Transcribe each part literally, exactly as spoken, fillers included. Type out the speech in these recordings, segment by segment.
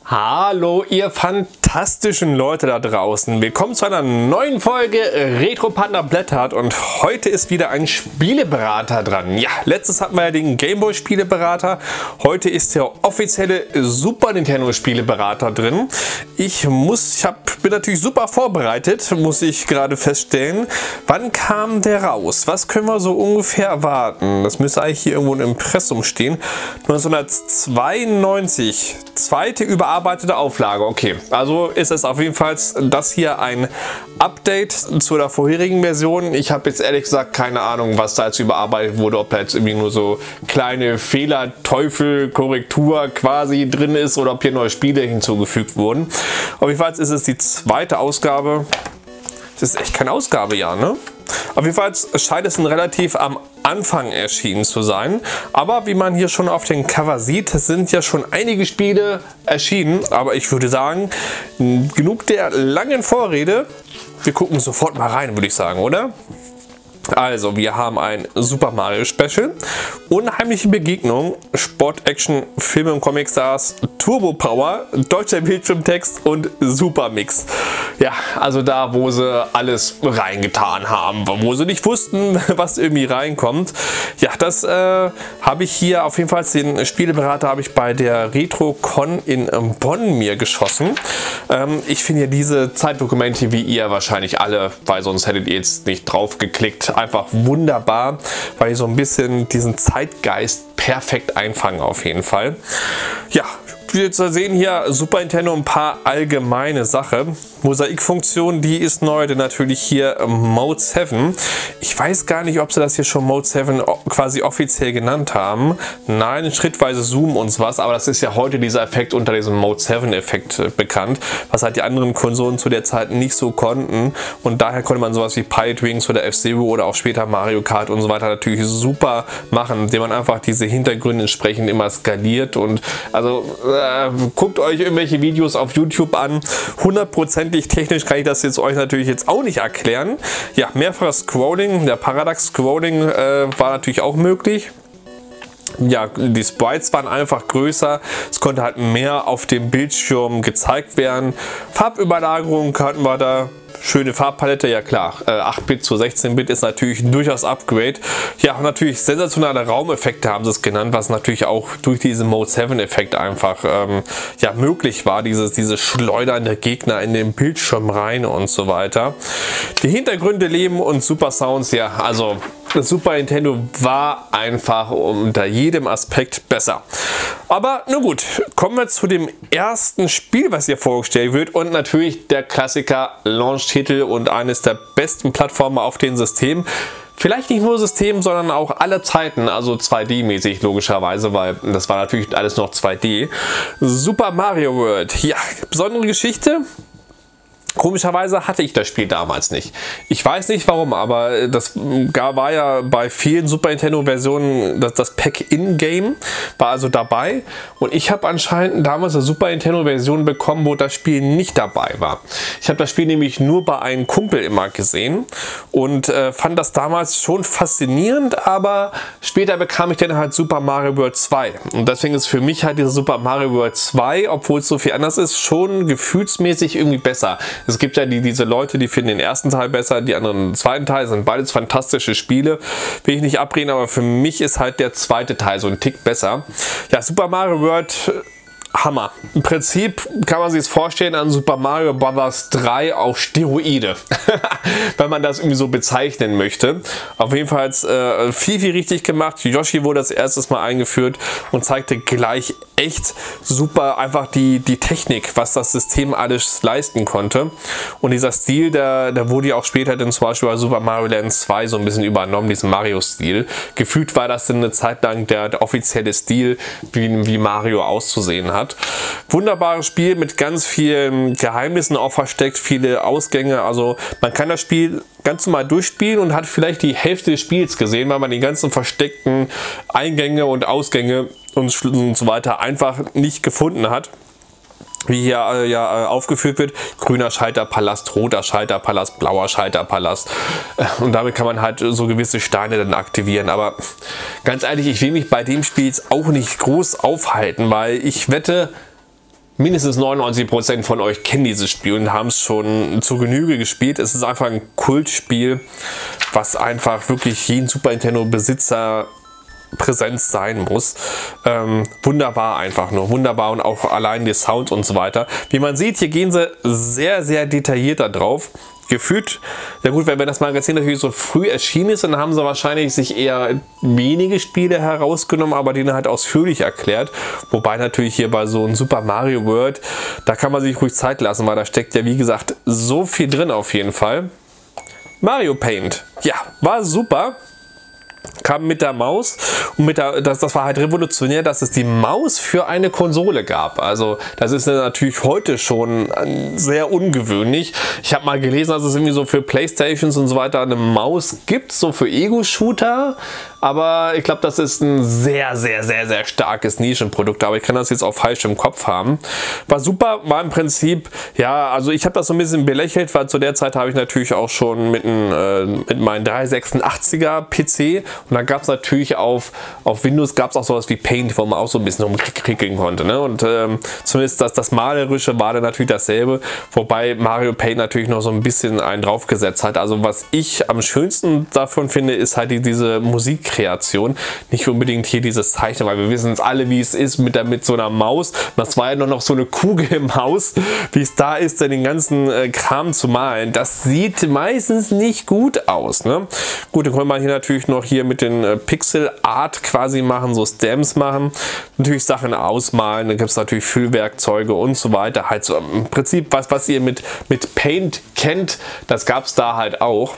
Hallo ihr fantastischen Leute da draußen, willkommen zu einer neuen Folge Retro Panda blättert und heute ist wieder ein Spieleberater dran. Ja, letztes hatten wir ja den Gameboy Spieleberater, heute ist der offizielle Super Nintendo Spieleberater drin. Ich muss, ich hab, bin natürlich super vorbereitet, muss ich gerade feststellen. Wann kam der raus? Was können wir so ungefähr erwarten? Das müsste eigentlich hier irgendwo im Impressum stehen. neunzehnhundertzweiundneunzig, zweite Überarbeitung. Arbeitete Auflage, okay. Also ist es auf jeden Fall das hier ein Update zu der vorherigen Version. Ich habe jetzt ehrlich gesagt keine Ahnung, was da jetzt überarbeitet wurde, ob da jetzt irgendwie nur so kleine Fehler, Teufel, Korrektur quasi drin ist oder ob hier neue Spiele hinzugefügt wurden. Auf jeden Fall ist es die zweite Ausgabe. Das ist echt kein Ausgabejahr, ne? Auf jeden Fall scheint es ein relativ am Anfang erschienen zu sein. Aber wie man hier schon auf dem Cover sieht, sind ja schon einige Spiele erschienen. Aber ich würde sagen, genug der langen Vorrede. Wir gucken sofort mal rein, würde ich sagen, oder? Also, wir haben ein Super Mario Special, Unheimliche Begegnung, Sport, Action, Filme und Comic Stars, Turbo Power, deutscher Bildschirmtext und Super Mix. Ja, also da, wo sie alles reingetan haben, wo sie nicht wussten, was irgendwie reinkommt. Ja, das äh, habe ich hier auf jeden Fall, den Spieleberater habe ich bei der RetroCon in Bonn mir geschossen. Ähm, ich finde ja diese Zeitdokumente, wie ihr wahrscheinlich alle, weil sonst hättet ihr jetzt nicht drauf geklickt, einfach wunderbar, weil die so ein bisschen diesen Zeitgeist perfekt einfangen auf jeden Fall. Ja, wir sehen hier Super Nintendo ein paar allgemeine Sachen. Mosaikfunktion, die ist neu, denn natürlich hier Mode sieben. Ich weiß gar nicht, ob sie das hier schon Mode sieben quasi offiziell genannt haben. Nein, schrittweise Zoom und was, aber das ist ja heute dieser Effekt unter diesem Mode sieben Effekt bekannt, was halt die anderen Konsolen zu der Zeit nicht so konnten und daher konnte man sowas wie Pilot Wings oder F-Zero oder auch später Mario Kart und so weiter natürlich super machen, indem man einfach diese Hintergründe entsprechend immer skaliert und also äh, guckt euch irgendwelche Videos auf YouTube an, hundertprozentig technisch kann ich das jetzt euch natürlich jetzt auch nicht erklären. Ja, mehrfaches Scrolling, der Parallax Scrolling äh, war natürlich auch möglich. Ja, die Sprites waren einfach größer, es konnte halt mehr auf dem Bildschirm gezeigt werden. Farbüberlagerung hatten wir da. Schöne Farbpalette, ja klar, äh, acht Bit zu sechzehn Bit ist natürlich durchaus Upgrade. Ja, und natürlich sensationale Raumeffekte haben sie es genannt, was natürlich auch durch diesen Mode sieben Effekt einfach ähm, ja, möglich war, dieses, diese schleudernde Gegner in den Bildschirm rein und so weiter. Die Hintergründe leben und Super Sounds, ja, also das Super Nintendo war einfach unter jedem Aspekt besser. Aber nun gut, kommen wir zu dem ersten Spiel, was hier vorgestellt wird und natürlich der Klassiker Launch-Titel und eines der besten Plattformen auf dem System. Vielleicht nicht nur System, sondern auch alle Zeiten, also zwei D-mäßig logischerweise, weil das war natürlich alles noch zwei D. Super Mario World, ja, besondere Geschichte. Komischerweise hatte ich das Spiel damals nicht. Ich weiß nicht warum, aber das war ja bei vielen Super Nintendo Versionen das, das Pack In-Game, war also dabei und ich habe anscheinend damals eine Super Nintendo Version bekommen, wo das Spiel nicht dabei war. Ich habe das Spiel nämlich nur bei einem Kumpel immer gesehen und äh, fand das damals schon faszinierend, aber später bekam ich dann halt Super Mario World zwei und deswegen ist für mich halt dieses Super Mario World zwei, obwohl es so viel anders ist, schon gefühlsmäßig irgendwie besser. Es gibt ja die, diese Leute, die finden den ersten Teil besser, die anderen den zweiten Teil, sind beides fantastische Spiele. Will ich nicht abreden, aber für mich ist halt der zweite Teil so ein Tick besser. Ja, Super Mario World, Hammer. Im Prinzip kann man sich es vorstellen an Super Mario Bros. drei auf Steroide, wenn man das irgendwie so bezeichnen möchte. Auf jeden Fall äh, viel, viel richtig gemacht. Yoshi wurde das erstes Mal eingeführt und zeigte gleich echt super einfach die, die Technik, was das System alles leisten konnte. Und dieser Stil, der, der wurde ja auch später dann zum Beispiel bei Super Mario Land zwei so ein bisschen übernommen, diesen Mario-Stil. Gefühlt war das dann eine Zeit lang der, der offizielle Stil, wie, wie Mario auszusehen hat. Wunderbares Spiel mit ganz vielen Geheimnissen auch versteckt, viele Ausgänge. Also man kann das Spiel ganz normal durchspielen und hat vielleicht die Hälfte des Spiels gesehen, weil man die ganzen versteckten Eingänge und Ausgänge und so weiter einfach nicht gefunden hat. Wie hier äh, ja äh, aufgeführt wird, grüner Schalterpalast, roter Schalterpalast, blauer Schalterpalast. Äh, und damit kann man halt so gewisse Steine dann aktivieren. Aber ganz ehrlich, ich will mich bei dem Spiel jetzt auch nicht groß aufhalten, weil ich wette, mindestens neunundneunzig Prozent von euch kennen dieses Spiel und haben es schon zur Genüge gespielt. Es ist einfach ein Kultspiel, was einfach wirklich jeden Super Nintendo-Besitzer Präsenz sein muss. Ähm, wunderbar einfach nur, wunderbar, und auch allein der Sound und so weiter. Wie man sieht, hier gehen sie sehr, sehr detailliert da drauf. Gefühlt, ja gut, wenn das Magazin natürlich so früh erschienen ist, dann haben sie wahrscheinlich sich eher wenige Spiele herausgenommen, aber denen halt ausführlich erklärt. Wobei natürlich hier bei so einem Super Mario World, da kann man sich ruhig Zeit lassen, weil da steckt ja wie gesagt so viel drin auf jeden Fall. Mario Paint, ja, war super. Kam mit der Maus und mit der, das, das war halt revolutionär, dass es die Maus für eine Konsole gab. Also das ist natürlich heute schon sehr ungewöhnlich. Ich habe mal gelesen, dass es irgendwie so für Playstations und so weiter eine Maus gibt, so für Ego-Shooter. Aber ich glaube, das ist ein sehr, sehr, sehr, sehr starkes Nischenprodukt. Aber ich kann das jetzt auch falsch im Kopf haben. War super, war im Prinzip, ja, also ich habe das so ein bisschen belächelt, weil zu der Zeit habe ich natürlich auch schon mit, ein, äh, mit meinem dreihundertsechsundachtziger P C, und dann gab es natürlich auf, auf Windows gab es auch sowas wie Paint, wo man auch so ein bisschen rumkriegen konnte. Ne? Und ähm, zumindest das, das Malerische war dann natürlich dasselbe, wobei Mario Paint natürlich noch so ein bisschen einen draufgesetzt hat. Also was ich am schönsten davon finde, ist halt die, diese Musikkreation. Nicht unbedingt hier dieses Zeichnen, weil wir wissen es alle, wie es ist mit, der, mit so einer Maus. Das war ja noch, noch so eine Kugel im Haus, wie es da ist, den ganzen äh, Kram zu malen. Das sieht meistens nicht gut aus. Ne? Gut, dann können wir hier natürlich noch hier mit den äh, Pixel Art quasi machen, so Stamps machen, natürlich Sachen ausmalen, dann gibt es natürlich Füllwerkzeuge und so weiter. Halt so im Prinzip was, was ihr mit, mit Paint kennt, das gab es da halt auch.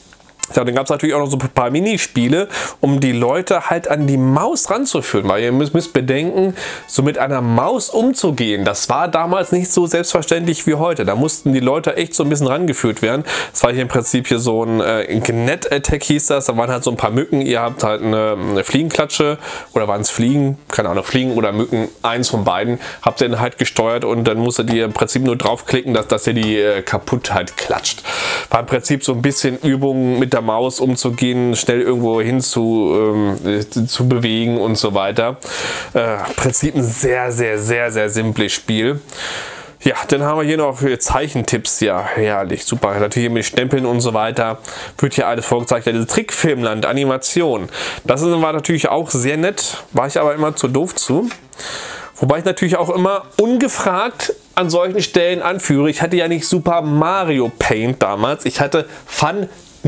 Ja, dann gab es natürlich auch noch so ein paar Minispiele, um die Leute halt an die Maus ranzuführen, weil ihr müsst, müsst bedenken, so mit einer Maus umzugehen, das war damals nicht so selbstverständlich wie heute. Da mussten die Leute echt so ein bisschen rangeführt werden. Das war hier im Prinzip hier so ein äh, Gnet-Attack hieß das, da waren halt so ein paar Mücken, ihr habt halt eine, eine Fliegenklatsche, oder waren es Fliegen, keine Ahnung, Fliegen oder Mücken, eins von beiden, habt ihr dann halt gesteuert, und dann musstet ihr im Prinzip nur draufklicken, dass, dass ihr die äh, kaputt halt klatscht. War im Prinzip so ein bisschen Übung mit der Maus umzugehen, schnell irgendwo hin zu, ähm, zu bewegen und so weiter. Äh, Im Prinzip ein sehr, sehr, sehr, sehr simples Spiel. Ja, dann haben wir hier noch Zeichentipps. Ja, herrlich, super. Natürlich mit Stempeln und so weiter wird hier alles vorgezeichnet. Diese Trickfilmland, Animation. Das war natürlich auch sehr nett, war ich aber immer zu doof zu. Wobei ich natürlich auch immer ungefragt an solchen Stellen anführe. Ich hatte ja nicht Super Mario Paint damals, ich hatte Fun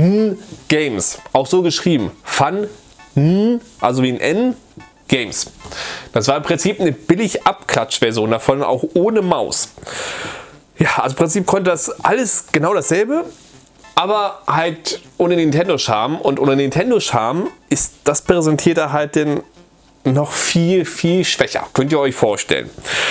Games, auch so geschrieben, Fun, also wie ein N, Games. Das war im Prinzip eine billig Abklatsch-Version davon, auch ohne Maus. Ja, also im Prinzip konnte das alles genau dasselbe, aber halt ohne Nintendo-Charme, und ohne Nintendo-Charme ist das Präsentierte halt den noch viel, viel schwächer, könnt ihr euch vorstellen.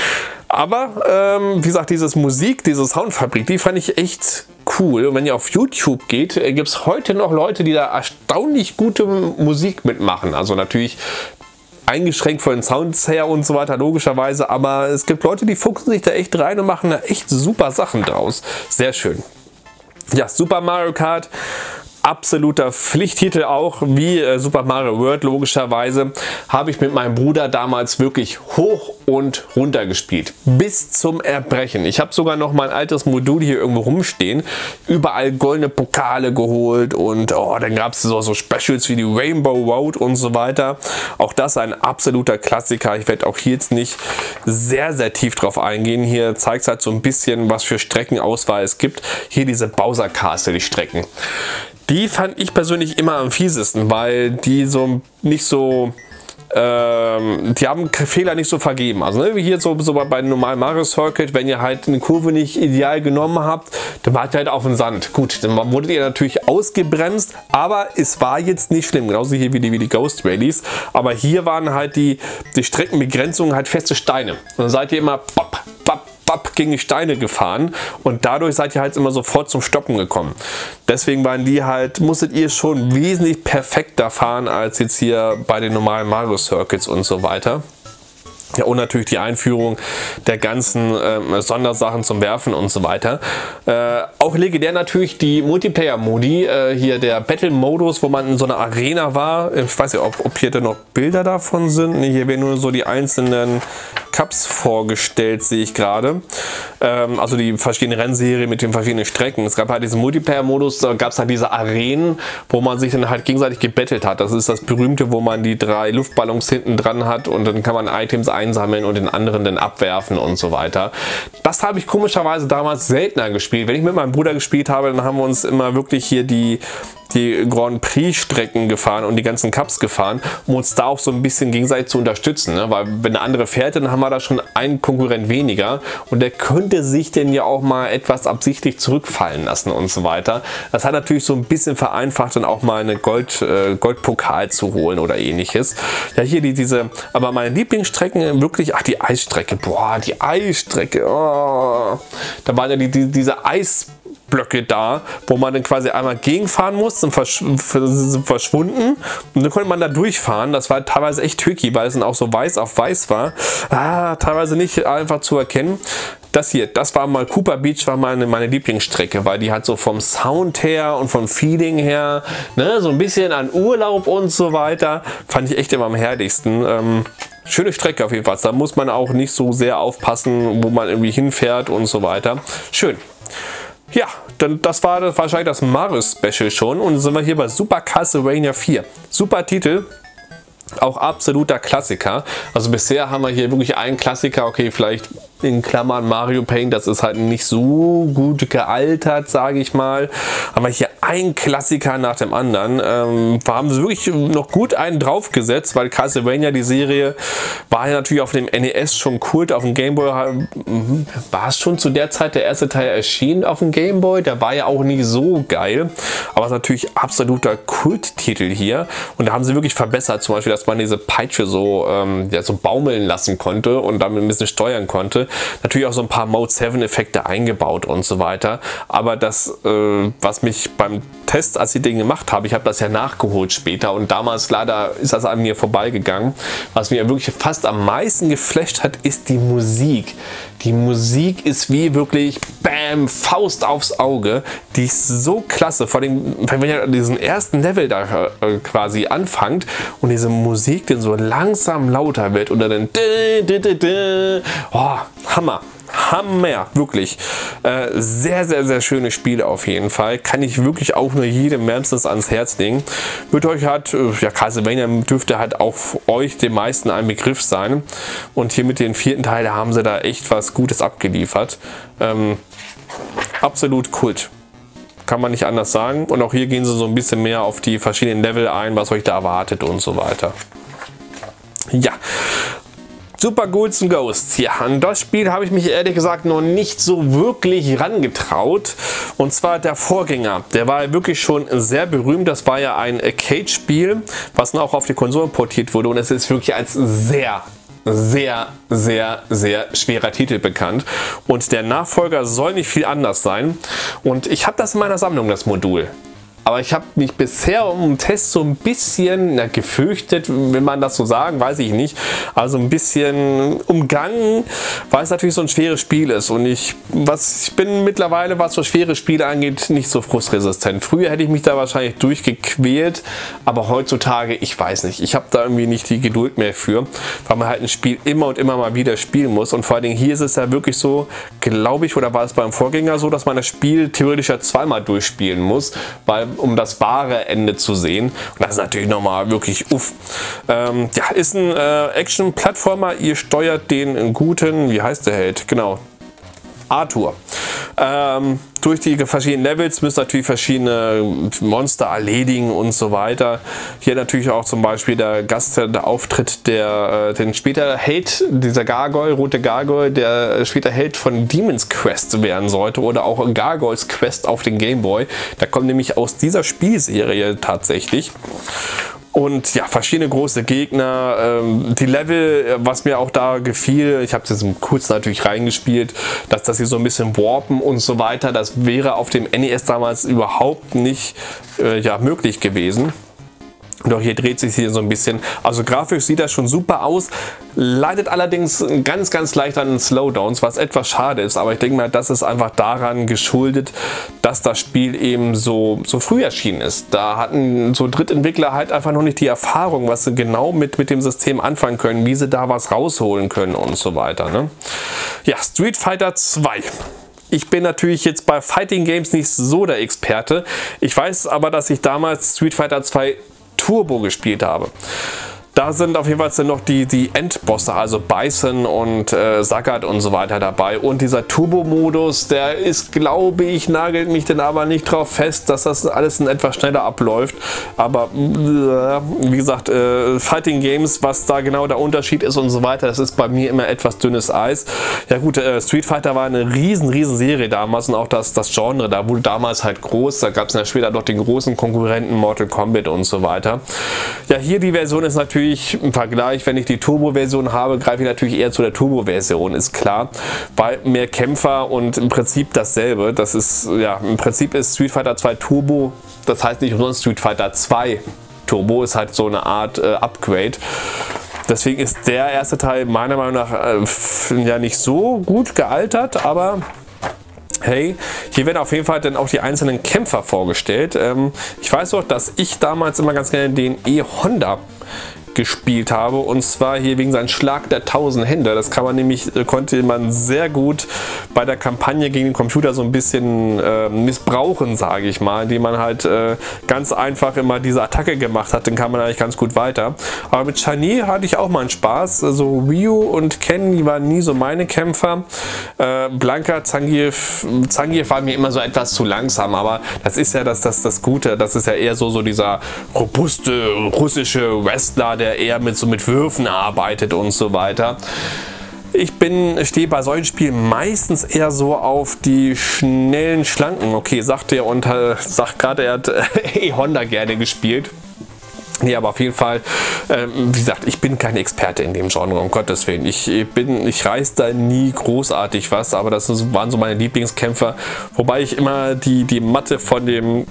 Aber, ähm, wie gesagt, dieses Musik, diese Soundfabrik, die fand ich echt cool. Und wenn ihr auf YouTube geht, äh, gibt es heute noch Leute, die da erstaunlich gute Musik mitmachen. Also natürlich eingeschränkt von den Sounds her und so weiter, logischerweise. Aber es gibt Leute, die fuchsen sich da echt rein und machen da echt super Sachen draus. Sehr schön. Ja, Super Mario Kart. Absoluter Pflichttitel auch, wie äh, Super Mario World logischerweise, habe ich mit meinem Bruder damals wirklich hoch und runter gespielt. Bis zum Erbrechen. Ich habe sogar noch mein altes Modul hier irgendwo rumstehen. Überall goldene Pokale geholt, und oh, dann gab es so, so Specials wie die Rainbow Road und so weiter. Auch das ein absoluter Klassiker. Ich werde auch hier jetzt nicht sehr, sehr tief drauf eingehen. Hier zeigt es halt so ein bisschen, was für Streckenauswahl es gibt. Hier diese Bowser Castle, die Strecken. Die fand ich persönlich immer am fiesesten, weil die so nicht so, ähm, die haben Fehler nicht so vergeben. Also ne, wie hier so, so bei einem normalen Mario Circuit, wenn ihr halt eine Kurve nicht ideal genommen habt, dann wart ihr halt auf dem Sand. Gut, dann wurdet ihr natürlich ausgebremst, aber es war jetzt nicht schlimm. Genauso hier wie die, wie die Ghost Rallies. Aber hier waren halt die, die Streckenbegrenzungen halt feste Steine. Und dann seid ihr immer pop, pop, gegen die Steine gefahren, und dadurch seid ihr halt immer sofort zum Stoppen gekommen. Deswegen waren die halt, musstet ihr schon wesentlich perfekter fahren als jetzt hier bei den normalen Mario Circuits und so weiter. Ja, und natürlich die Einführung der ganzen äh, Sondersachen zum Werfen und so weiter. Äh, auch legendär natürlich die Multiplayer-Modi. Äh, hier der Battle-Modus, wo man in so einer Arena war. Ich weiß nicht, ob, ob hier denn noch Bilder davon sind. Nee, hier werden nur so die einzelnen Cups vorgestellt, sehe ich gerade. Ähm, also die verschiedenen Rennserien mit den verschiedenen Strecken. Es gab halt diesen Multiplayer-Modus, da gab es halt diese Arenen, wo man sich dann halt gegenseitig gebettelt hat. Das ist das berühmte, wo man die drei Luftballons hinten dran hat und dann kann man Items einsammeln und den anderen dann abwerfen und so weiter. Das habe ich komischerweise damals seltener gespielt. Wenn ich mit meinem Bruder gespielt habe, dann haben wir uns immer wirklich hier die die Grand Prix Strecken gefahren und die ganzen Cups gefahren, um uns da auch so ein bisschen gegenseitig zu unterstützen, ne? Weil wenn der andere fährt, dann haben wir da schon einen Konkurrent weniger und der könnte sich denn ja auch mal etwas absichtlich zurückfallen lassen und so weiter. Das hat natürlich so ein bisschen vereinfacht, dann auch mal eine Gold, äh, Goldpokal zu holen oder ähnliches. Ja, hier die, diese, aber meine Lieblingsstrecken wirklich, ach die Eisstrecke, boah, die Eisstrecke, oh. Da waren ja die, die, diese Eis Blöcke da, wo man dann quasi einmal gegenfahren muss, sind, versch sind verschwunden und dann konnte man da durchfahren. Das war teilweise echt tricky, weil es dann auch so weiß auf weiß war. Ah, teilweise nicht einfach zu erkennen. Das hier, das war mal Cooper Beach, war meine, meine Lieblingsstrecke, weil die hat so vom Sound her und vom Feeling her, ne, so ein bisschen an Urlaub und so weiter, fand ich echt immer am herrlichsten. Ähm, schöne Strecke auf jeden Fall. Da muss man auch nicht so sehr aufpassen, wo man irgendwie hinfährt und so weiter. Schön. Ja, dann das war das wahrscheinlich das Mario-Special schon und dann sind wir hier bei Super Castlevania vier. Super Titel, auch absoluter Klassiker. Also bisher haben wir hier wirklich einen Klassiker, okay, vielleicht in Klammern Mario Paint, das ist halt nicht so gut gealtert, sage ich mal. Aber hier ein Klassiker nach dem anderen. Ähm, wir haben sie wirklich noch gut einen draufgesetzt, weil Castlevania, die Serie, war ja natürlich auf dem N E S schon Kult. Auf dem Game Boy war es schon zu der Zeit der erste Teil erschienen auf dem Game Boy. Der war ja auch nicht so geil. Aber es ist natürlich absoluter Kulttitel hier. Und da haben sie wirklich verbessert, zum Beispiel, dass man diese Peitsche so, ähm, ja, so baumeln lassen konnte und damit ein bisschen steuern konnte. Natürlich auch so ein paar Mode sieben Effekte eingebaut und so weiter. Aber das, äh, was mich beim Test, als ich den gemacht habe, ich habe das ja nachgeholt später und damals leider ist das an mir vorbeigegangen. Was mir wirklich fast am meisten geflasht hat, ist die Musik. Die Musik ist wie wirklich Bam, Faust aufs Auge. Die ist so klasse. Vor allem, wenn ihr diesen ersten Level da äh, quasi anfangt und diese Musik dann so langsam lauter wird oder dann oh, Hammer. Hammer, wirklich. Äh, sehr, sehr, sehr schöne Spiele auf jeden Fall. Kann ich wirklich auch nur jedem wärmstens ans Herz legen. Wird euch halt, äh, ja, Castlevania dürfte halt auch euch den meisten ein Begriff sein. Und hier mit den vierten Teil, da haben sie da echt was Gutes abgeliefert. Ähm, absolut Kult. Kann man nicht anders sagen. Und auch hier gehen sie so ein bisschen mehr auf die verschiedenen Level ein, was euch da erwartet und so weiter. Ja. Super Ghouls and Ghosts. Ja, an das Spiel habe ich mich ehrlich gesagt noch nicht so wirklich rangetraut. Und zwar der Vorgänger. Der war ja wirklich schon sehr berühmt. Das war ja ein Arcade-Spiel, was dann auch auf die Konsole portiert wurde. Und es ist wirklich als sehr, sehr, sehr, sehr schwerer Titel bekannt. Und der Nachfolger soll nicht viel anders sein. Und ich habe das in meiner Sammlung, das Modul. Aber ich habe mich bisher um den Test so ein bisschen na, gefürchtet, wenn man das so sagen, weiß ich nicht. Also ein bisschen umgangen, weil es natürlich so ein schweres Spiel ist. Und ich, was, ich bin mittlerweile, was so schwere Spiele angeht, nicht so frustresistent. Früher hätte ich mich da wahrscheinlich durchgequält, aber heutzutage, ich weiß nicht. Ich habe da irgendwie nicht die Geduld mehr für, weil man halt ein Spiel immer und immer mal wieder spielen muss. Und vor allen Dingen hier ist es ja wirklich so, glaube ich, oder war es beim Vorgänger so, dass man das Spiel theoretisch ja zweimal durchspielen muss, weil um das wahre Ende zu sehen. Und das ist natürlich nochmal wirklich uff. Ähm, ja, ist ein äh, Action-Plattformer. Ihr steuert den guten, wie heißt der Held? Genau, Arthur. Ähm, durch die verschiedenen Levels müsst ihr natürlich verschiedene Monster erledigen und so weiter. Hier natürlich auch zum Beispiel der Gast, der Auftritt, der äh, den später Held, dieser Gargoyle, rote Gargoyle, der später Held von Demon's Quest werden sollte oder auch Gargoyles Quest auf den Game Boy. Der kommt nämlich aus dieser Spielserie tatsächlich. Und ja, verschiedene große Gegner, ähm, die Level, was mir auch da gefiel, ich habe es jetzt kurz natürlich reingespielt, dass das hier so ein bisschen warpen und so weiter, das wäre auf dem N E S damals überhaupt nicht äh, ja, möglich gewesen. Doch hier dreht sich hier so ein bisschen. Also grafisch sieht das schon super aus, leidet allerdings ganz, ganz leicht an den Slowdowns, was etwas schade ist. Aber ich denke mal, das ist einfach daran geschuldet, dass das Spiel eben so, so früh erschienen ist. Da hatten so Drittentwickler halt einfach noch nicht die Erfahrung, was sie genau mit, mit dem System anfangen können, wie sie da was rausholen können und so weiter. Ne? Ja, Street Fighter zwei. Ich bin natürlich jetzt bei Fighting Games nicht so der Experte. Ich weiß aber, dass ich damals Street Fighter zwei Turbo gespielt habe. Da sind auf jeden Fall noch die, die Endbosse, also Bison und äh, Sagat und so weiter dabei. Und dieser Turbo-Modus, der ist, glaube ich, nagelt mich denn aber nicht drauf fest, dass das alles etwas schneller abläuft. Aber äh, wie gesagt, äh, Fighting Games, was da genau der Unterschied ist und so weiter, das ist bei mir immer etwas dünnes Eis. Ja gut, äh, Street Fighter war eine riesen, riesen Serie damals und auch das, das Genre, da wurde damals halt groß. Da gab es ja später noch den großen Konkurrenten Mortal Kombat und so weiter. Ja, hier die Version ist natürlich im Vergleich, wenn ich die Turbo-Version habe, greife ich natürlich eher zu der Turbo-Version, ist klar, weil mehr Kämpfer und im Prinzip dasselbe. Das ist, ja, im Prinzip ist Street Fighter zwei Turbo, das heißt nicht umsonst Street Fighter zwei Turbo, ist halt so eine Art äh, Upgrade. Deswegen ist der erste Teil meiner Meinung nach äh, ja nicht so gut gealtert, aber hey, hier werden auf jeden Fall dann auch die einzelnen Kämpfer vorgestellt. Ähm, ich weiß auch, dass ich damals immer ganz gerne den E-Honda gespielt habe, und zwar hier wegen seinem Schlag der tausend Hände. Das kann man nämlich, konnte man sehr gut bei der Kampagne gegen den Computer so ein bisschen äh, missbrauchen, sage ich mal, indem man halt äh, ganz einfach immer diese Attacke gemacht hat, dann kam man eigentlich ganz gut weiter. Aber mit Chun-Li hatte ich auch mal einen Spaß. Also Ryu und Ken, die waren nie so meine Kämpfer. Äh, Blanka, Zangief, Zangief war mir immer so etwas zu langsam, aber das ist ja das, das, das Gute, das ist ja eher so, so dieser robuste russische Wrestler, der eher mit so mit Würfen arbeitet und so weiter. Ich bin stehe bei solchen Spielen meistens eher so auf die schnellen, schlanken. Okay, sagt er und äh, sagt gerade, er hat äh, E-Honda gerne gespielt. Nee, aber auf jeden Fall, ähm, wie gesagt, ich bin kein Experte in dem Genre, um Gottes Willen. Ich bin, ich reiß da nie großartig was, aber das waren so meine Lieblingskämpfer. Wobei ich immer die, die Matte von dem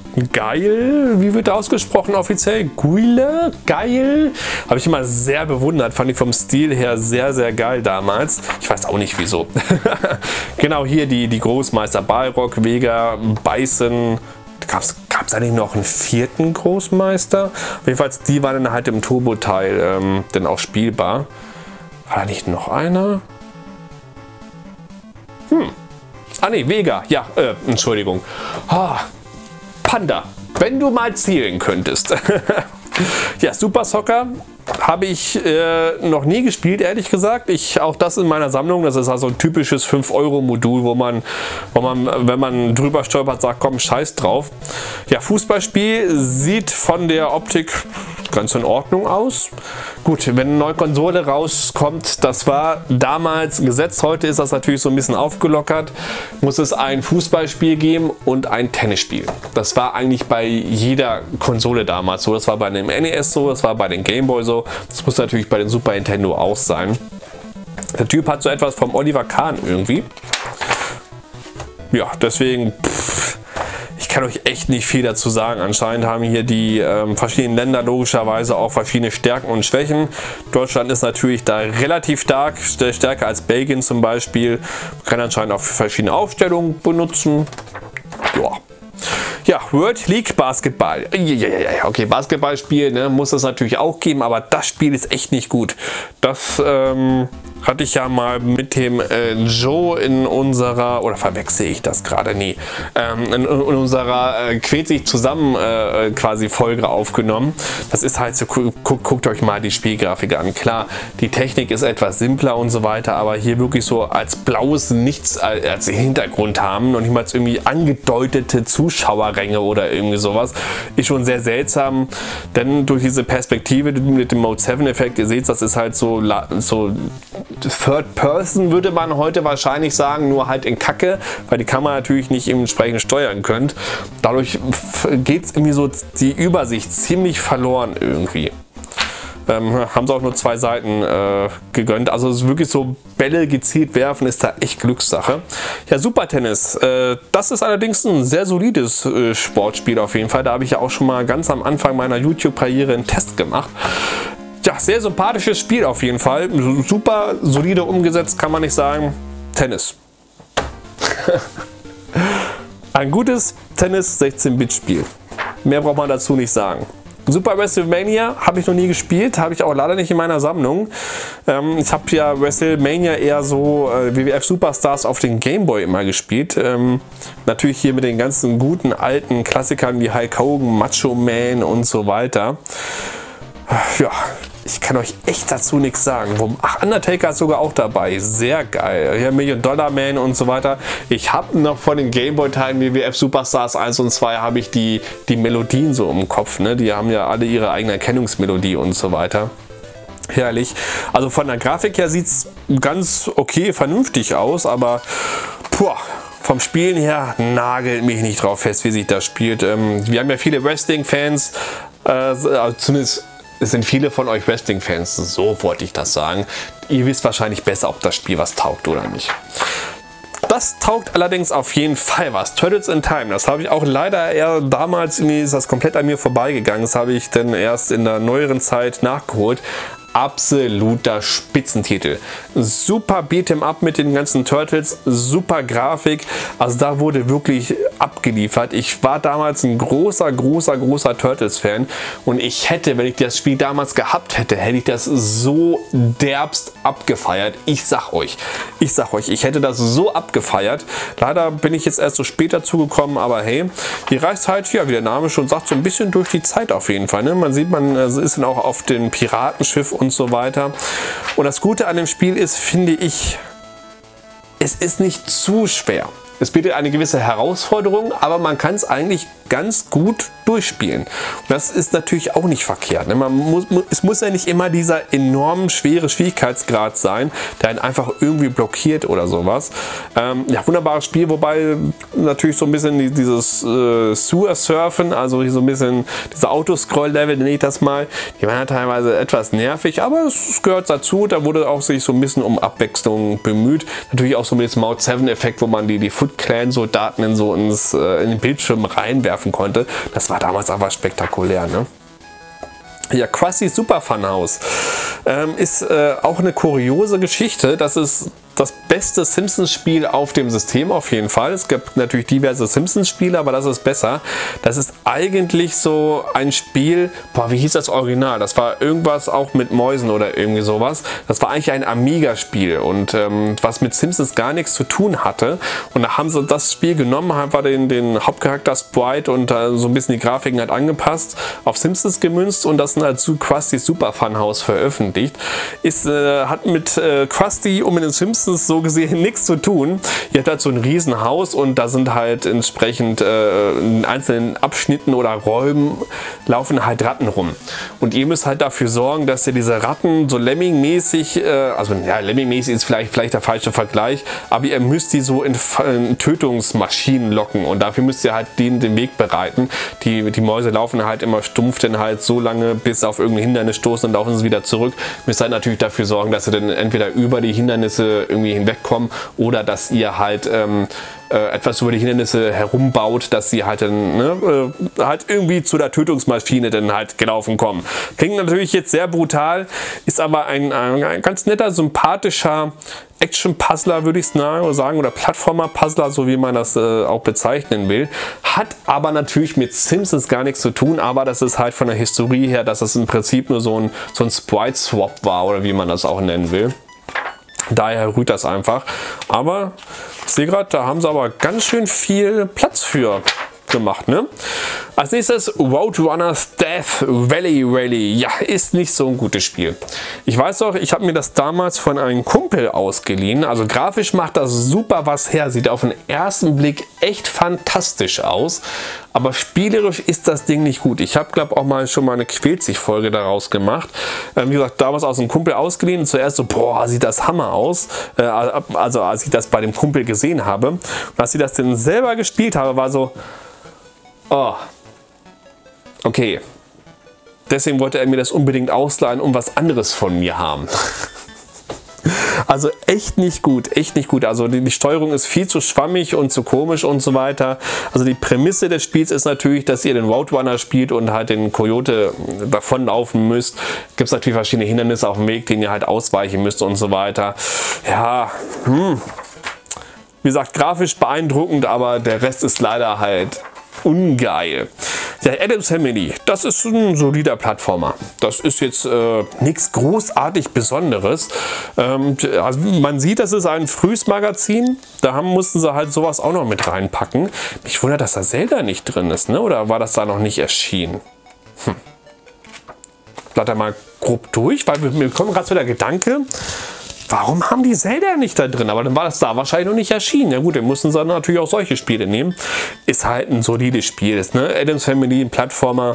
Geil, wie wird ausgesprochen offiziell? Guile? Geil? Habe ich immer sehr bewundert, fand ich vom Stil her sehr, sehr geil damals. Ich weiß auch nicht wieso. Genau, hier die, die Großmeister Balrog, Vega, Bison. Gab es eigentlich noch einen vierten Großmeister? Jedenfalls, die waren dann halt im Turbo-Teil ähm, dann auch spielbar. War da nicht noch einer? Hm. Ah ne, Vega. Ja, äh, Entschuldigung. Ah. Panda, wenn du mal zählen könntest. Ja, Super Soccer habe ich äh, noch nie gespielt, ehrlich gesagt. Ich, auch das in meiner Sammlung, das ist also ein typisches fünf Euro Modul, wo man, wo man, wenn man drüber stolpert, sagt, komm, scheiß drauf. Ja, Fußballspiel sieht von der Optik ganz in Ordnung aus. Gut, wenn eine neue Konsole rauskommt, das war damals gesetzt, heute ist das natürlich so ein bisschen aufgelockert, muss es ein Fußballspiel geben und ein Tennisspiel. Das war eigentlich bei jeder Konsole damals so, das war bei dem N E S so, das war bei den Game Boy so, das muss natürlich bei den Super Nintendo auch sein. Der Typ hat so etwas vom Oliver Kahn irgendwie. Ja, deswegen, pff, ich kann euch echt nicht viel dazu sagen. Anscheinend haben hier die ähm, verschiedenen Länder logischerweise auch verschiedene Stärken und Schwächen. Deutschland ist natürlich da relativ stark, stärker als Belgien zum Beispiel. Man kann anscheinend auch für verschiedene Aufstellungen benutzen. Ja. Ja, World League Basketball. Okay, Basketballspiel, ne, muss es natürlich auch geben, aber das Spiel ist echt nicht gut. Das ähm, hatte ich ja mal mit dem äh, Joe in unserer, oder verwechsel ich das gerade? Nee, ähm, in, in unserer äh, Quält sich zusammen äh, quasi Folge aufgenommen. Das ist halt so, gu guckt euch mal die Spielgrafik an. Klar, die Technik ist etwas simpler und so weiter, aber hier wirklich so als blaues Nichts als Hintergrund haben und niemals irgendwie angedeutete Zuschauerränge oder irgendwie sowas, ist schon sehr seltsam, denn durch diese Perspektive mit dem Mode sieben Effekt, ihr seht, das ist halt so, so Third Person, würde man heute wahrscheinlich sagen, nur halt in Kacke, weil die Kamera natürlich nicht entsprechend steuern könnt. Dadurch geht es irgendwie so die Übersicht ziemlich verloren irgendwie. Ähm, haben sie auch nur zwei Seiten äh, gegönnt. Also es ist wirklich so, Bälle gezielt werfen ist da echt Glückssache. Ja, Super Tennis. Äh, das ist allerdings ein sehr solides äh, Sportspiel auf jeden Fall. Da habe ich ja auch schon mal ganz am Anfang meiner YouTube-Karriere einen Test gemacht. Ja, sehr sympathisches Spiel auf jeden Fall. Super solide umgesetzt, kann man nicht sagen. Tennis. Ein gutes Tennis sechzehn Bit Spiel. Mehr braucht man dazu nicht sagen. Super WrestleMania habe ich noch nie gespielt, habe ich auch leider nicht in meiner Sammlung. Ähm, ich habe ja WrestleMania eher so äh, W W F Superstars auf den Gameboy immer gespielt. Ähm, natürlich hier mit den ganzen guten alten Klassikern wie Hulk Hogan, Macho Man und so weiter. Ja, ich kann euch echt dazu nichts sagen. Ach, Undertaker ist sogar auch dabei. Sehr geil. Ja, Million Dollar Man und so weiter. Ich habe noch von den Gameboy-Teilen W W F Superstars eins und zwei habe ich die, die Melodien so im Kopf. Ne? Die haben ja alle ihre eigene Erkennungsmelodie und so weiter. Herrlich. Also von der Grafik her sieht es ganz okay, vernünftig aus, aber puh, vom Spielen her nagelt mich nicht drauf fest, wie sich das spielt. Ähm, wir haben ja viele Wrestling-Fans, äh, also zumindest es sind viele von euch Wrestling-Fans, so wollte ich das sagen. Ihr wisst wahrscheinlich besser, ob das Spiel was taugt oder nicht. Das taugt allerdings auf jeden Fall was. Turtles in Time, das habe ich auch leider eher damals, irgendwie ist das komplett an mir vorbeigegangen. Das habe ich dann erst in der neueren Zeit nachgeholt. Absoluter Spitzentitel. Super Beat'em Up mit den ganzen Turtles, super Grafik. Also da wurde wirklich abgeliefert. Ich war damals ein großer, großer, großer Turtles-Fan und ich hätte, wenn ich das Spiel damals gehabt hätte, hätte ich das so derbst abgefeiert. Ich sag euch, ich sag euch, ich hätte das so abgefeiert. Leider bin ich jetzt erst so später zugekommen, aber hey, die reist halt, ja, wie der Name schon sagt, so ein bisschen durch die Zeit auf jeden Fall. Ne? Man sieht, man ist dann auch auf dem Piratenschiff und so weiter. Und das Gute an dem Spiel ist, finde ich, es ist nicht zu schwer. Es bietet eine gewisse Herausforderung, aber man kann es eigentlich ganz gut durchspielen. Und das ist natürlich auch nicht verkehrt. Ne? Man muss, es muss ja nicht immer dieser enorm schwere Schwierigkeitsgrad sein, der einen einfach irgendwie blockiert oder sowas. Ähm, ja, wunderbares Spiel, wobei natürlich so ein bisschen dieses äh, Sewer-Surfen, also so ein bisschen diese Autoscroll-Level, nenne ich das mal, die waren ja teilweise etwas nervig, aber es gehört dazu. Da wurde auch sich so ein bisschen um Abwechslung bemüht. Natürlich auch so mit dem Mode sieben Effekt, wo man die, die Foot Clan-Soldaten in, so ins, äh, in den Bildschirm reinwerfen konnte. Das war damals aber spektakulär. Ne? Ja, Krusty Super Funhouse ähm, ist äh, auch eine kuriose Geschichte. Das ist das beste Simpsons-Spiel auf dem System auf jeden Fall. Es gibt natürlich diverse Simpsons-Spiele, aber das ist besser. Das ist eigentlich so ein Spiel, boah, wie hieß das Original? Das war irgendwas auch mit Mäusen oder irgendwie sowas. Das war eigentlich ein Amiga-Spiel und ähm, was mit Simpsons gar nichts zu tun hatte. Und da haben sie das Spiel genommen, einfach den, den Hauptcharakter Sprite und äh, so ein bisschen die Grafiken halt angepasst, auf Simpsons gemünzt und das dann zu Krusty Super Funhouse veröffentlicht. Ist, äh, hat mit äh, Krusty und mit den Simpsons so gesehen nichts zu tun. Ihr habt halt so ein Riesenhaus und da sind halt entsprechend äh, in einzelnen Abschnitten oder Räumen laufen halt Ratten rum. Und ihr müsst halt dafür sorgen, dass ihr diese Ratten so Lemming-mäßig, äh, also ja, Lemming-mäßig ist vielleicht, vielleicht der falsche Vergleich, aber ihr müsst die so in, in Tötungsmaschinen locken und dafür müsst ihr halt denen den Weg bereiten. Die, die Mäuse laufen halt immer stumpf dann halt so lange, bis sie auf irgendein Hindernis stoßen und laufen sie wieder zurück. Ihr müsst halt natürlich dafür sorgen, dass ihr dann entweder über die Hindernisse irgendwie hinwegkommen oder dass ihr halt ähm, äh, etwas über die Hindernisse herumbaut, dass sie halt, dann, ne, äh, halt irgendwie zu der Tötungsmaschine dann halt gelaufen kommen. Klingt natürlich jetzt sehr brutal, ist aber ein, ein, ein ganz netter, sympathischer Action-Puzzler, würde ich sagen, oder Plattformer-Puzzler, so wie man das äh, auch bezeichnen will. Hat aber natürlich mit Simpsons gar nichts zu tun, aber das ist halt von der Historie her, dass das im Prinzip nur so ein, so ein Sprite-Swap war, oder wie man das auch nennen will. Daher rührt das einfach. Aber ich sehe gerade, da haben sie aber ganz schön viel Platz für gemacht. Ne? Als nächstes Roadrunners Death Valley Rally. Ja, ist nicht so ein gutes Spiel. Ich weiß auch, ich habe mir das damals von einem Kumpel ausgeliehen. Also grafisch macht das super was her. Sieht auf den ersten Blick echt fantastisch aus. Aber spielerisch ist das Ding nicht gut. Ich habe, glaube ich, auch mal schon mal eine Quälzig-Folge daraus gemacht. Ähm, wie gesagt, damals aus einem Kumpel ausgeliehen. Und zuerst so, boah, sieht das Hammer aus. Äh, also als ich das bei dem Kumpel gesehen habe. Und als ich das dann selber gespielt habe, war so, oh, okay. Deswegen wollte er mir das unbedingt ausleihen und was anderes von mir haben. Also echt nicht gut, echt nicht gut. Also die, die Steuerung ist viel zu schwammig und zu komisch und so weiter. Also die Prämisse des Spiels ist natürlich, dass ihr den Roadrunner spielt und halt den Coyote davonlaufen müsst. Gibt es natürlich verschiedene Hindernisse auf dem Weg, denen ihr halt ausweichen müsst und so weiter. Ja, hm. Wie gesagt, grafisch beeindruckend, aber der Rest ist leider halt ungeil. Der Addams Family, das ist ein solider Plattformer. Das ist jetzt äh, nichts großartig Besonderes. Ähm, also man sieht, das ist ein frühes Magazin. Da haben, mussten sie halt sowas auch noch mit reinpacken. Mich wundert, dass da Zelda nicht drin ist, ne? Oder war das da noch nicht erschienen? Hm. Blätter mal grob durch, weil mir kommt gerade so der Gedanke, warum haben die Zelda nicht da drin? Aber dann war das da wahrscheinlich noch nicht erschienen. Ja gut, dann mussten sie natürlich auch solche Spiele nehmen. Ist halt ein solides Spiel. Ist, ne? Addams Family, ein Plattformer.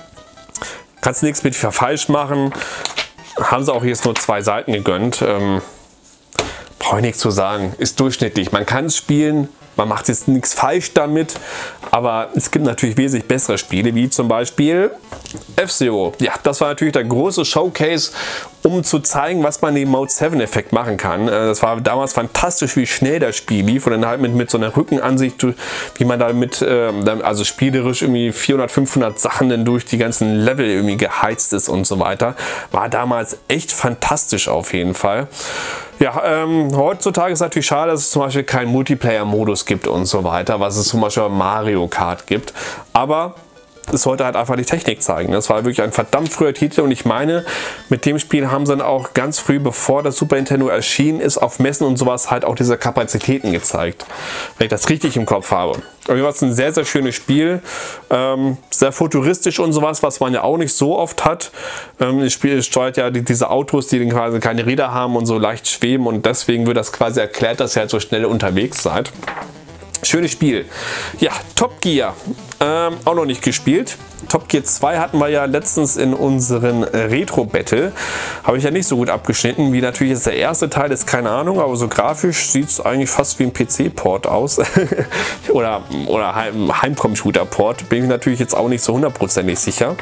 Kannst nichts mit falsch machen. Haben sie auch jetzt nur zwei Seiten gegönnt. Ähm, Brauche ich nichts zu sagen. Ist durchschnittlich. Man kann es spielen. Man macht jetzt nichts falsch damit, aber es gibt natürlich wesentlich bessere Spiele, wie zum Beispiel F-Zero. Ja, das war natürlich der große Showcase, um zu zeigen, was man den Mode sieben Effekt machen kann. Das war damals fantastisch, wie schnell das Spiel lief und dann halt mit, mit so einer Rückenansicht, wie man damit, also spielerisch irgendwie vierhundert, fünfhundert Sachen dann durch die ganzen Level irgendwie geheizt ist und so weiter. War damals echt fantastisch auf jeden Fall. Ja, ähm, heutzutage ist natürlich schade, dass es zum Beispiel keinen Multiplayer-Modus gibt und so weiter, was es zum Beispiel bei Mario Kart gibt. Aber es sollte halt einfach die Technik zeigen. Das war wirklich ein verdammt früher Titel und ich meine, mit dem Spiel haben sie dann auch ganz früh, bevor das Super Nintendo erschienen ist, auf Messen und sowas halt auch diese Kapazitäten gezeigt. Wenn ich das richtig im Kopf habe. Aber es ist ein sehr, sehr schönes Spiel. Ähm, sehr futuristisch und sowas, was man ja auch nicht so oft hat. Ähm, das Spiel steuert ja die, diese Autos, die quasi keine Räder haben und so leicht schweben und deswegen wird das quasi erklärt, dass ihr halt so schnell unterwegs seid. Schönes Spiel. Ja, Top Gear. Ähm, auch noch nicht gespielt. Top Gear zwei hatten wir ja letztens in unseren Retro-Battle. Habe ich ja nicht so gut abgeschnitten, wie natürlich jetzt der erste Teil ist, keine Ahnung, aber so grafisch sieht es eigentlich fast wie ein P C-Port aus. oder oder Heim Heimcomputer-Port. Bin ich natürlich jetzt auch nicht so hundertprozentig sicher.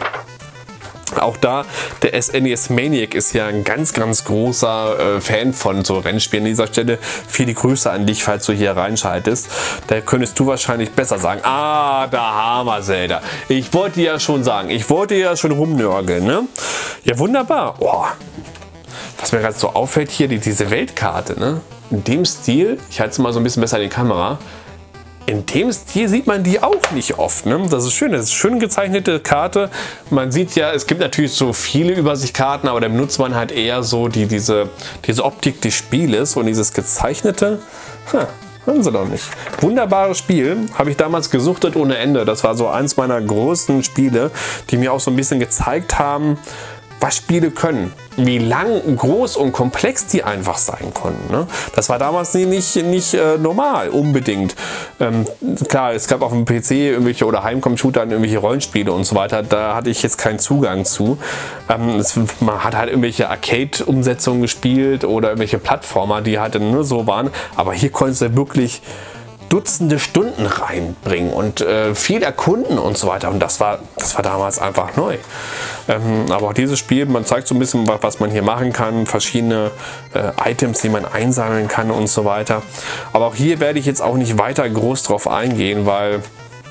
Auch da, der S N E S Maniac ist ja ein ganz, ganz großer äh, Fan von so Rennspielen. An dieser Stelle viele Grüße an dich, falls du hier reinschaltest. Da könntest du wahrscheinlich besser sagen, ah, da haben wir Zelda. Ich wollte ja schon sagen, ich wollte ja schon rumnörgeln, ne? Ja, wunderbar. Oh. Was mir gerade so auffällt hier, die, diese Weltkarte, ne? In dem Stil, ich halte es mal so ein bisschen besser in die Kamera, in dem Stil sieht man die auch nicht oft. Ne? Das ist schön, das ist schön gezeichnete Karte. Man sieht ja, es gibt natürlich so viele Übersichtskarten, aber da benutzt man halt eher so die, diese, diese Optik des Spieles und dieses gezeichnete. Ha, haben sie doch nicht. Wunderbares Spiel, habe ich damals gesuchtet ohne Ende. Das war so eins meiner größten Spiele, die mir auch so ein bisschen gezeigt haben, was Spiele können, wie lang, groß und komplex die einfach sein konnten. Ne? Das war damals nicht, nicht, nicht äh, normal, unbedingt. Ähm, klar, es gab auf dem P C irgendwelche oder Heimcomputern irgendwelche Rollenspiele und so weiter, da hatte ich jetzt keinen Zugang zu. Ähm, es, man hat halt irgendwelche Arcade-Umsetzungen gespielt oder irgendwelche Plattformer, die halt nur so waren, aber hier konntest du wirklich Dutzende Stunden reinbringen und äh, viel erkunden und so weiter. Und das war, das war damals einfach neu. Ähm, aber auch dieses Spiel, man zeigt so ein bisschen, was, was man hier machen kann, verschiedene äh, Items, die man einsammeln kann und so weiter. Aber auch hier werde ich jetzt auch nicht weiter groß drauf eingehen, weil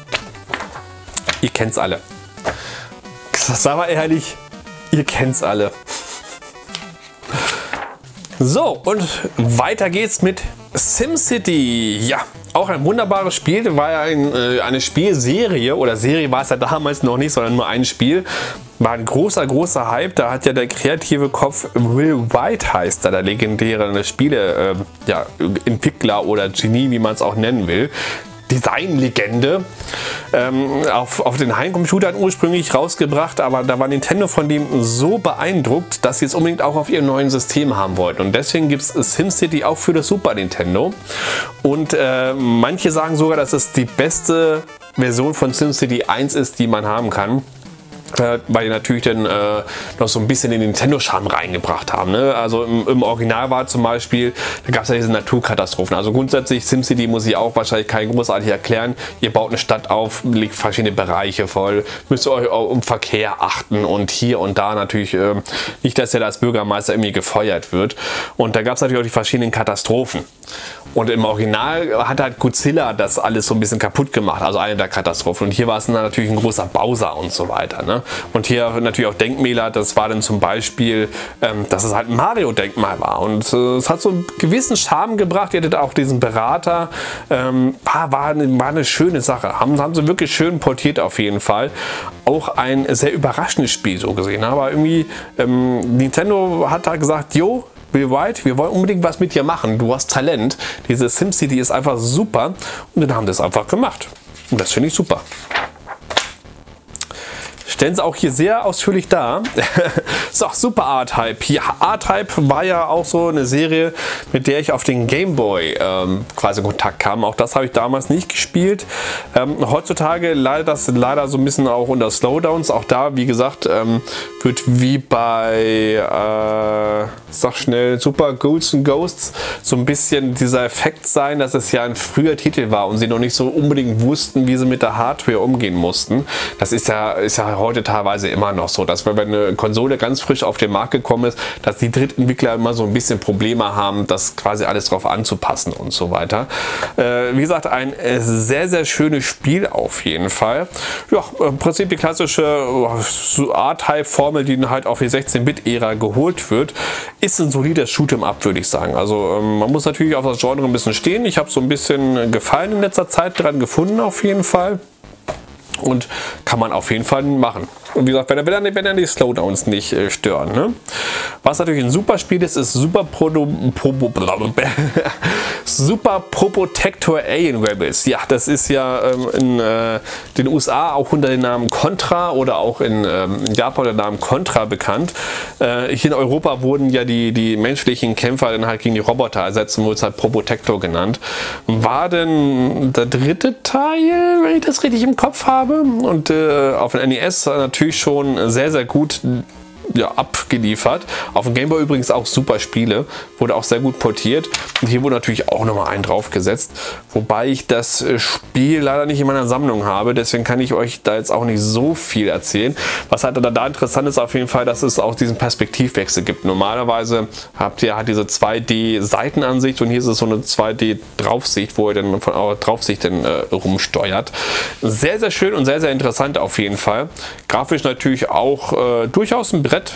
ihr kennt es alle. Sag mal ehrlich, ihr kennt es alle. So, und weiter geht's mit SimCity. Ja, auch ein wunderbares Spiel. War ja ein, äh, eine Spielserie, oder Serie war es ja damals noch nicht, sondern nur ein Spiel. War ein großer, großer Hype. Da hat ja der kreative Kopf, Will White heißt er, der legendäre Spiele, äh, ja, Entwickler oder Genie, wie man es auch nennen will. Designlegende ähm, auf, auf den Heimcomputern ursprünglich rausgebracht, aber da war Nintendo von dem so beeindruckt, dass sie es unbedingt auch auf ihrem neuen System haben wollten. Und deswegen gibt es SimCity auch für das Super Nintendo. Und äh, manche sagen sogar, dass es die beste Version von SimCity eins ist, die man haben kann. weil die natürlich dann äh, noch so ein bisschen den Nintendo-Charme reingebracht haben. Ne? Also im, im Original war zum Beispiel, da gab es ja diese Naturkatastrophen. Also grundsätzlich SimCity muss ich auch wahrscheinlich kein großartig erklären. Ihr baut eine Stadt auf, legt verschiedene Bereiche voll, müsst ihr euch auch um Verkehr achten und hier und da natürlich äh, nicht, dass ihr als Bürgermeister irgendwie gefeuert wird. Und da gab es natürlich auch die verschiedenen Katastrophen. Und im Original hat halt Godzilla das alles so ein bisschen kaputt gemacht, also eine der Katastrophen. Und hier war es dann natürlich ein großer Bowser und so weiter. Ne? Und hier natürlich auch Denkmäler, das war dann zum Beispiel, ähm, dass es halt ein Mario-Denkmal war. Und äh, es hat so einen gewissen Charme gebracht. Ihr hattet auch diesen Berater. Ähm, war, war, eine, war eine schöne Sache. Haben, haben sie wirklich schön portiert auf jeden Fall. Auch ein sehr überraschendes Spiel so gesehen. Aber irgendwie, ähm, Nintendo hat da gesagt, jo, Will Wright, wir wollen unbedingt was mit dir machen. Du hast Talent. Diese SimCity ist einfach super. Und dann haben das einfach gemacht. Und das finde ich super. Stellen sie auch hier sehr ausführlich dar. So, Super R-Type. Ja, R-Type war ja auch so eine Serie, mit der ich auf den Game Boy ähm, quasi in Kontakt kam. Auch das habe ich damals nicht gespielt. Ähm, heutzutage leidet das leider so ein bisschen auch unter Slowdowns. Auch da, wie gesagt, ähm, wird wie bei, äh, sag schnell, Super Ghouls and Ghosts so ein bisschen dieser Effekt sein, dass es ja ein früher Titel war und sie noch nicht so unbedingt wussten, wie sie mit der Hardware umgehen mussten. Das ist ja, ist ja heute teilweise immer noch so, dass wenn eine Konsole ganz frisch auf den Markt gekommen ist, dass die Drittentwickler immer so ein bisschen Probleme haben, das quasi alles drauf anzupassen und so weiter. Äh, wie gesagt, ein äh, sehr, sehr schönes Spiel auf jeden Fall. Ja, im Prinzip die klassische äh, R-Type-Formel, die halt auf die sechzehn-Bit-Ära geholt wird, ist ein solides Shoot'em-up, würde ich sagen. Also ähm, man muss natürlich auf das Genre ein bisschen stehen. Ich habe so ein bisschen Gefallen in letzter Zeit dran gefunden auf jeden Fall. Und kann man auf jeden Fall machen. Und wie gesagt, wenn dann, wenn dann die Slowdowns nicht äh, stören. Ne? Was natürlich ein super Spiel ist, ist Super Proto, Probo, Super Probotector Alien Rebels. Ja, das ist ja ähm, in äh, den U S A auch unter dem Namen Contra oder auch in, ähm, in Japan unter dem Namen Contra bekannt. Äh, hier in Europa wurden ja die, die menschlichen Kämpfer dann halt gegen die Roboter ersetzt und wurde es halt Probotector genannt. War denn der dritte Teil, wenn ich das richtig im Kopf habe? Und äh, auf dem N E S natürlich schon sehr, sehr gut ja, abgeliefert. Auf dem Game Boy übrigens auch super Spiele, wurde auch sehr gut portiert. Und hier wurde natürlich auch nochmal einen draufgesetzt, wobei ich das Spiel leider nicht in meiner Sammlung habe, deswegen kann ich euch da jetzt auch nicht so viel erzählen. Was halt da interessant ist auf jeden Fall, dass es auch diesen Perspektivwechsel gibt. Normalerweise habt ihr halt diese zwei D Seitenansicht und hier ist es so eine zwei D Draufsicht, wo ihr dann von eurer Draufsicht dann, äh, rumsteuert. Sehr, sehr schön und sehr, sehr interessant auf jeden Fall. Grafisch natürlich auch äh, durchaus ein Brett.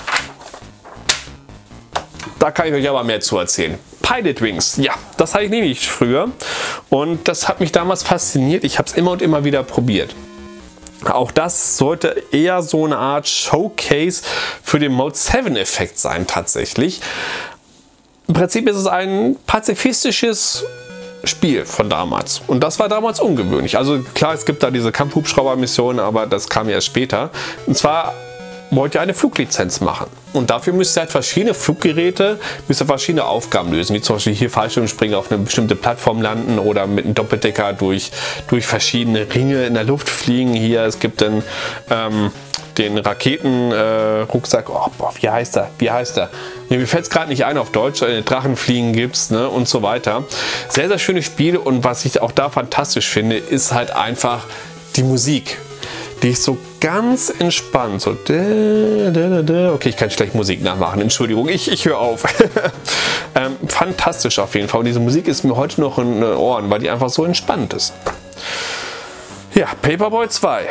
Da kann ich euch aber mehr zu erzählen. Pilot Wings, ja, das hatte ich nämlich früher und das hat mich damals fasziniert. Ich habe es immer und immer wieder probiert. Auch das sollte eher so eine Art Showcase für den Mode sieben Effekt sein tatsächlich. Im Prinzip ist es ein pazifistisches Spiel von damals. Und das war damals ungewöhnlich. Also klar, es gibt da diese Kampfhubschrauber-Missionen, aber das kam erst später. Und zwar wollt ihr eine Fluglizenz machen. Und dafür müsst ihr halt verschiedene Fluggeräte, müsst ihr verschiedene Aufgaben lösen, wie zum Beispiel hier Fallschirmspringen auf eine bestimmte Plattform landen oder mit einem Doppeldecker durch, durch verschiedene Ringe in der Luft fliegen. Hier, es gibt dann ähm, den Raketen-Rucksack, äh, oh, boah, wie heißt er? Wie heißt er? Nee, mir fällt es gerade nicht ein auf Deutsch, äh, Drachenfliegen gibt es, ne, und so weiter. Sehr, sehr schöne Spiele und was ich auch da fantastisch finde, ist halt einfach die Musik. Die ist so ganz entspannt. So, okay, ich kann schlecht Musik nachmachen. Entschuldigung, ich, ich höre auf. ähm, fantastisch auf jeden Fall. Und diese Musik ist mir heute noch in den Ohren, weil die einfach so entspannt ist. Ja, Paperboy zwei.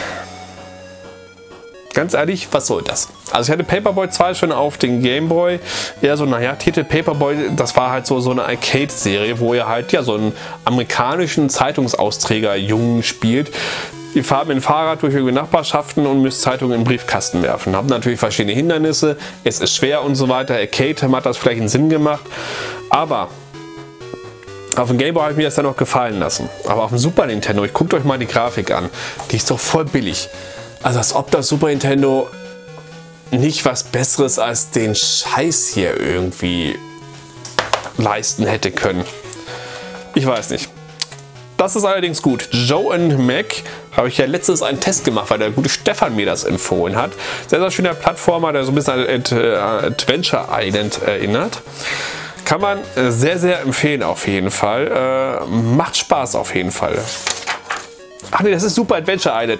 Ganz ehrlich, was soll das? Also ich hatte Paperboy zwei schon auf den Game Boy. Eher so, naja, Titel Paperboy, das war halt so, so eine Arcade-Serie, wo ihr halt ja so einen amerikanischen Zeitungsausträger-Jungen spielt. Ihr fahrt mit dem Fahrrad durch eure Nachbarschaften und müsst Zeitungen in den Briefkasten werfen. Habt natürlich verschiedene Hindernisse, es ist schwer und so weiter. Arcade hat das vielleicht einen Sinn gemacht, aber auf dem Game Boy habe ich mir das dann noch gefallen lassen. Aber auf dem Super Nintendo, ich guckt euch mal die Grafik an, die ist doch voll billig. Also als ob das Super Nintendo nicht was Besseres als den Scheiß hier irgendwie leisten hätte können. Ich weiß nicht. das ist allerdings gut. Joe and Mac habe ich ja letztens einen Test gemacht, weil der gute Stefan mir das empfohlen hat. Sehr, sehr schöner Plattformer, der so ein bisschen an Adventure Island erinnert. Kann man sehr, sehr empfehlen auf jeden Fall. Äh, macht Spaß auf jeden Fall. Ach nee, das ist Super Adventure Island.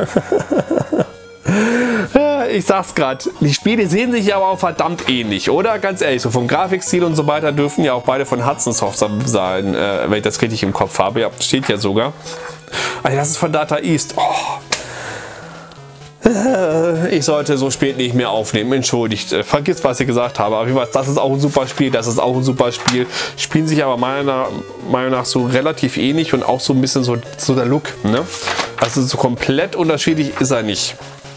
Ich sag's gerade, die Spiele sehen sich ja aber auch verdammt ähnlich, oder? Ganz ehrlich, so vom Grafikstil und so weiter dürfen ja auch beide von Hudson Soft sein, äh, wenn ich das richtig im Kopf habe. Ja, steht ja sogar. Also das ist von Data East. Oh. Ich sollte so spät nicht mehr aufnehmen, entschuldigt. Vergiss, was ich gesagt habe. Aber das ist auch ein super Spiel, das ist auch ein super Spiel. Spielen sich aber meiner Meinung nach so relativ ähnlich und auch so ein bisschen so, so der Look. Ne? Also so komplett unterschiedlich ist er nicht.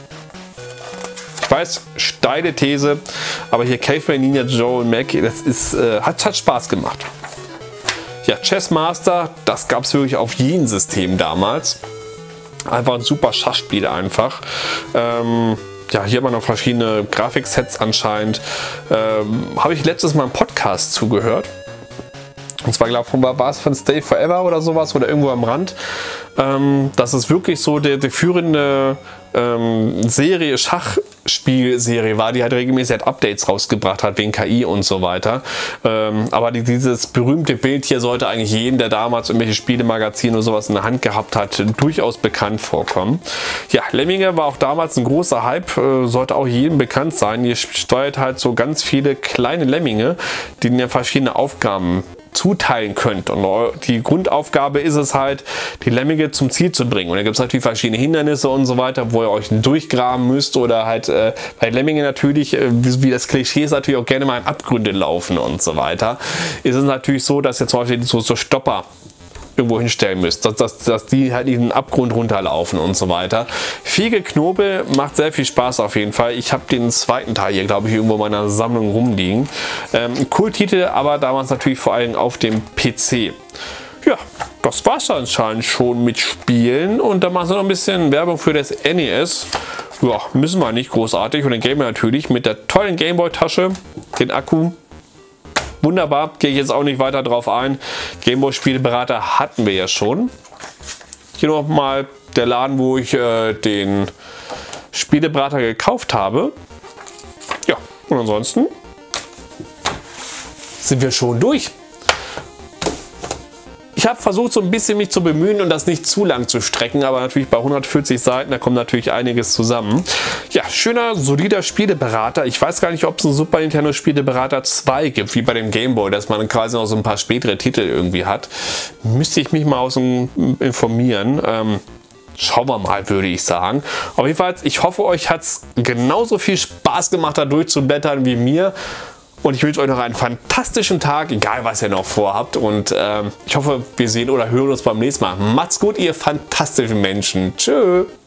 Ich weiß, steile These, aber hier Caveman, Ninja Joe und Mac, das ist, äh, hat, hat Spaß gemacht. Ja, Chess Master, das gab es wirklich auf jedem System damals. Einfach ein super Schachspiel einfach. Ähm, ja, hier hat man noch verschiedene Grafiksets anscheinend. Ähm, Habe ich letztes Mal einen Podcast zugehört. Und zwar, glaube ich, war es von Stay Forever oder sowas oder irgendwo am Rand. Ähm, das ist wirklich so die, die führende ähm, Serie, Schachspielserie war, die halt regelmäßig halt Updates rausgebracht hat wegen K I und so weiter. Ähm, aber die, dieses berühmte Bild hier sollte eigentlich jeden, der damals irgendwelche Spielemagazine oder sowas in der Hand gehabt hat, durchaus bekannt vorkommen. Ja, Lemminge war auch damals ein großer Hype, äh, sollte auch jedem bekannt sein. Ihr steuert halt so ganz viele kleine Lemminge, die in verschiedene Aufgaben zuteilen könnt. Und die Grundaufgabe ist es halt, die Lemminge zum Ziel zu bringen. Und da gibt es natürlich verschiedene Hindernisse und so weiter, wo ihr euch durchgraben müsst oder halt äh, bei Lemminge natürlich, äh, wie, wie das Klischee ist, natürlich auch gerne mal in Abgründe laufen und so weiter. Ist es natürlich so, dass ihr zum Beispiel so, so Stopper irgendwo hinstellen müsst, dass, dass, dass die halt in den Abgrund runterlaufen und so weiter. Viel Geknobel, macht sehr viel Spaß auf jeden Fall. Ich habe den zweiten Teil hier, glaube ich, irgendwo in meiner Sammlung rumliegen. Ähm, cool Titel, aber damals natürlich vor allem auf dem P C. Ja, das war es anscheinend schon mit Spielen und dann machen sie noch ein bisschen Werbung für das N E S. Ja, müssen wir nicht großartig und dann gehen wir natürlich mit der tollen Gameboy-Tasche, den Akku. Wunderbar, gehe ich jetzt auch nicht weiter drauf ein. Gameboy-Spieleberater hatten wir ja schon. Hier nochmal der Laden, wo ich äh, den Spieleberater gekauft habe. Ja, und ansonsten sind wir schon durch. Ich habe versucht, so ein bisschen mich zu bemühen und das nicht zu lang zu strecken, aber natürlich bei hundertvierzig Seiten, da kommt natürlich einiges zusammen. Ja, schöner, solider Spieleberater. Ich weiß gar nicht, ob es einen Super Nintendo Spieleberater zwei gibt, wie bei dem Game Boy, dass man quasi noch so ein paar spätere Titel irgendwie hat. Müsste ich mich mal aus informieren. Ähm, Schauen wir mal, würde ich sagen. Auf jeden Fall, ich hoffe, euch hat es genauso viel Spaß gemacht, da durchzublättern wie mir. Und ich wünsche euch noch einen fantastischen Tag, egal was ihr noch vorhabt. Und ähm, ich hoffe, wir sehen oder hören uns beim nächsten Mal. Macht's gut, ihr fantastischen Menschen. Tschö.